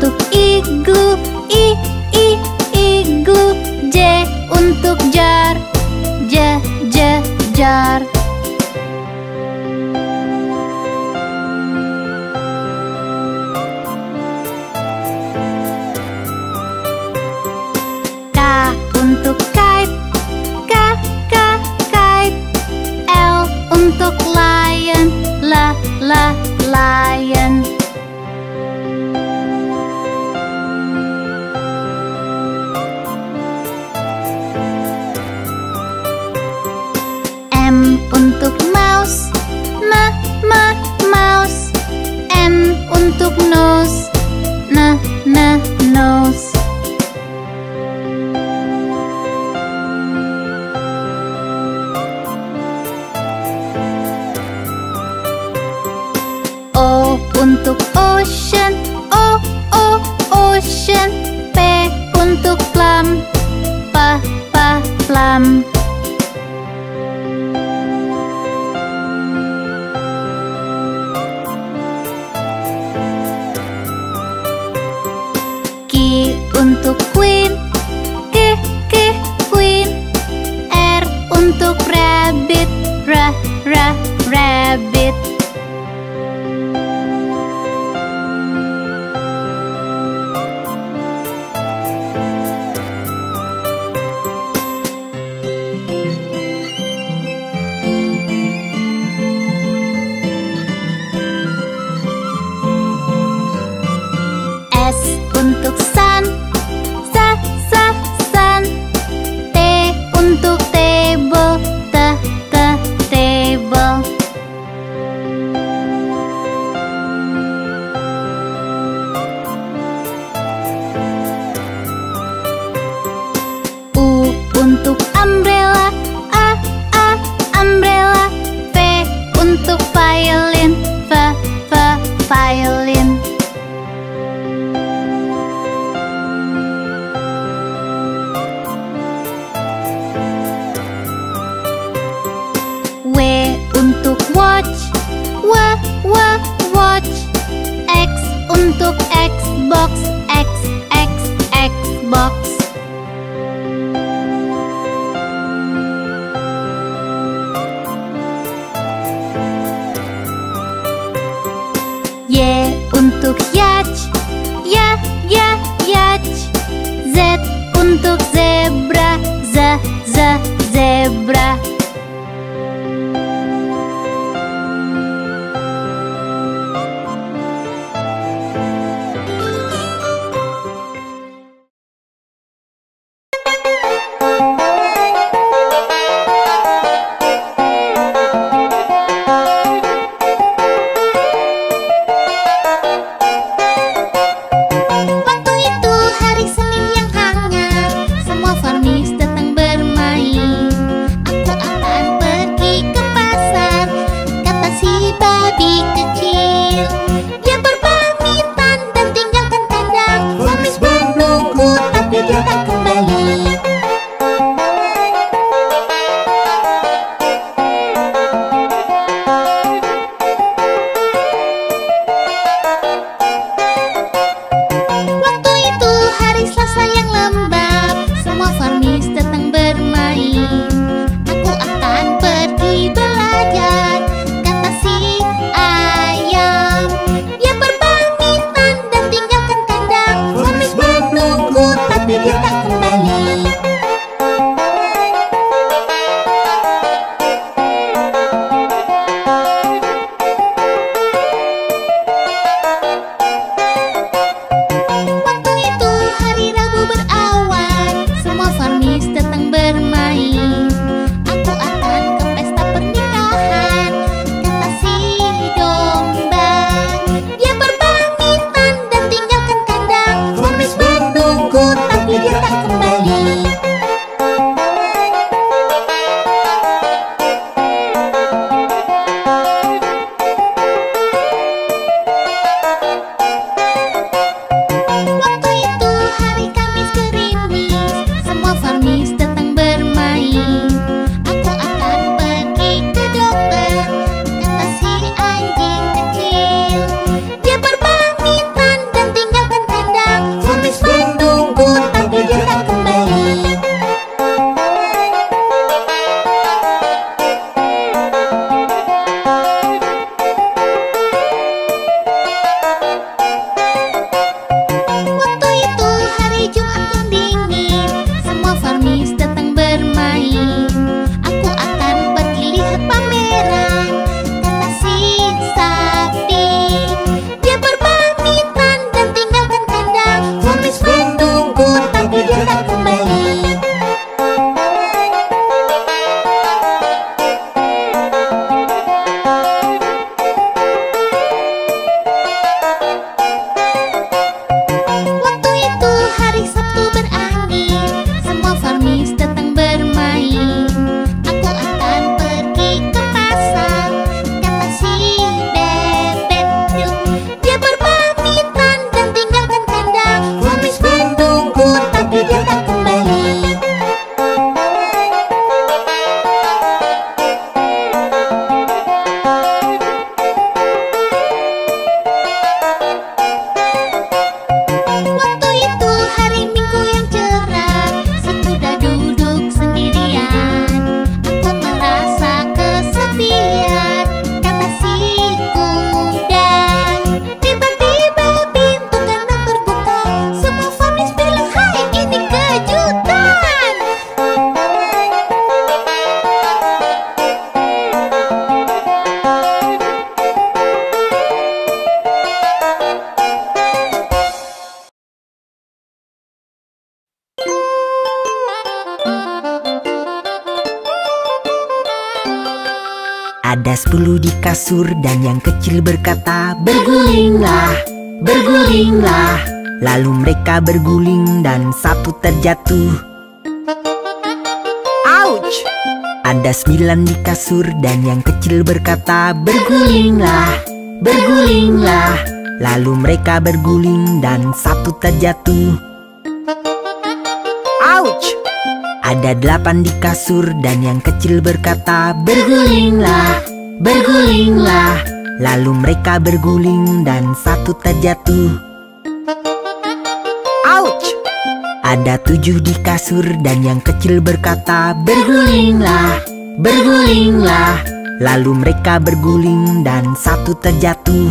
untuk igloo, igloo. J untuk jar, jar. K untuk kite, kite. L untuk lion, lion. M untuk mouse, mouse. N untuk nose, nose. O untuk ocean, ocean. P untuk plum, plum. Q untuk queen, queen. R untuk rabbit, rabbit. S untuk sun, Ada 10 di kasur dan yang kecil berkata, bergulinglah, bergulinglah. Lalu mereka berguling dan satu terjatuh. Ouch! Ada 9 di kasur dan yang kecil berkata, bergulinglah, bergulinglah. Lalu mereka berguling dan satu terjatuh. Ouch! Ada 8 di kasur dan yang kecil berkata, bergulinglah, bergulinglah. Lalu mereka berguling dan satu terjatuh. Ouch! Ada 7 di kasur dan yang kecil berkata, bergulinglah, bergulinglah. Lalu mereka berguling dan satu terjatuh.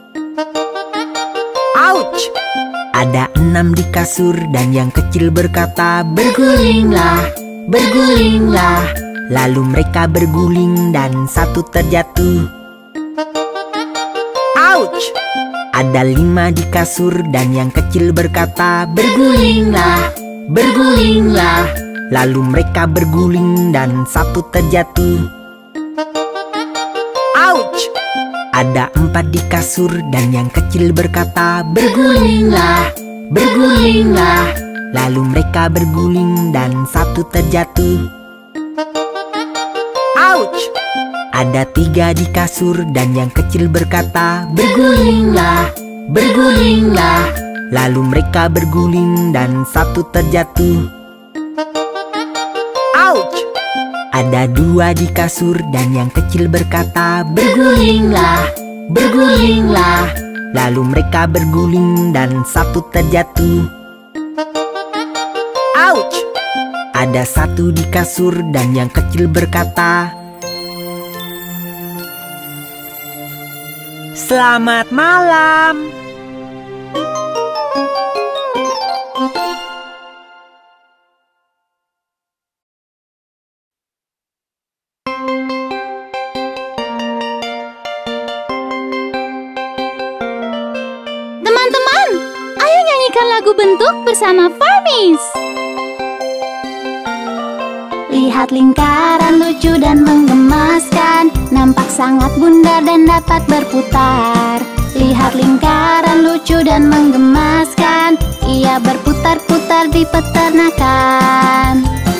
Ouch! Ada 6 di kasur dan yang kecil berkata, bergulinglah, bergulinglah. Lalu mereka berguling dan satu terjatuh. Ouch! Ada 5 di kasur dan yang kecil berkata, bergulinglah, bergulinglah. Lalu mereka berguling dan satu terjatuh. Ouch! Ada 4 di kasur dan yang kecil berkata, bergulinglah, bergulinglah. Lalu mereka berguling dan satu terjatuh. Ouch! Ada 3 di kasur dan yang kecil berkata, bergulinglah, bergulinglah. Lalu mereka berguling dan satu terjatuh. Ouch! Ada 2 di kasur dan yang kecil berkata, bergulinglah, bergulinglah. Lalu mereka berguling dan satu terjatuh. Ouch! Ada 1 di kasur dan yang kecil berkata, selamat malam. Teman-teman, ayo nyanyikan lagu bentuk bersama Farmies. Lihat lingkaran lucu dan menggemaskan, nampak sangat bundar dan dapat berputar. Lihat lingkaran lucu dan menggemaskan, ia berputar-putar di peternakan.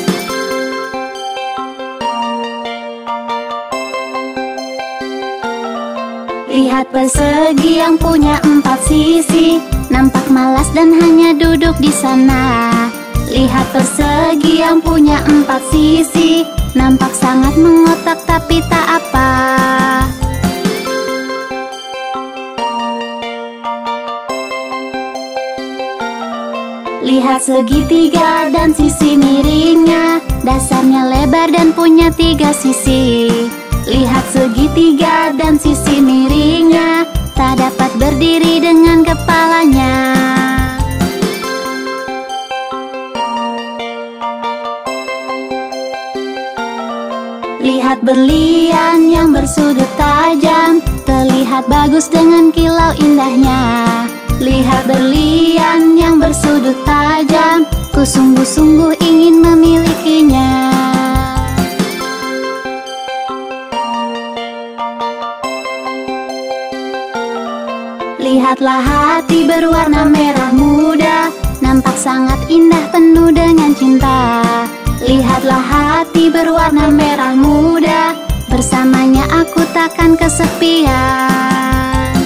Lihat persegi yang punya 4 sisi, nampak malas dan hanya duduk di sana. Lihat persegi yang punya 4 sisi, nampak sangat mengotak tapi tak apa. Lihat segitiga dan sisi miringnya, dasarnya lebar dan punya 3 sisi. Lihat segitiga dan sisi miringnya, tak dapat berdiri dengan kepalanya. Lihat berlian yang bersudut tajam, terlihat bagus dengan kilau indahnya. Lihat berlian yang bersudut tajam, ku sungguh-sungguh ingin memilikinya. Lihatlah hati berwarna merah muda, nampak sangat indah penuh dengan cinta. Lihatlah hati berwarna merah muda, bersamanya aku takkan kesepian.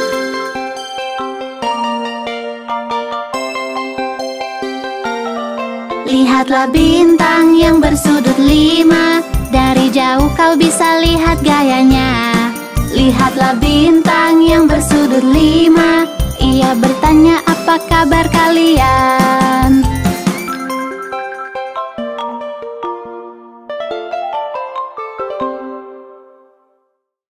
Lihatlah bintang yang bersudut 5, dari jauh kau bisa lihat gayanya. Lihatlah bintang yang bersudut 5, ia bertanya apa kabar kalian.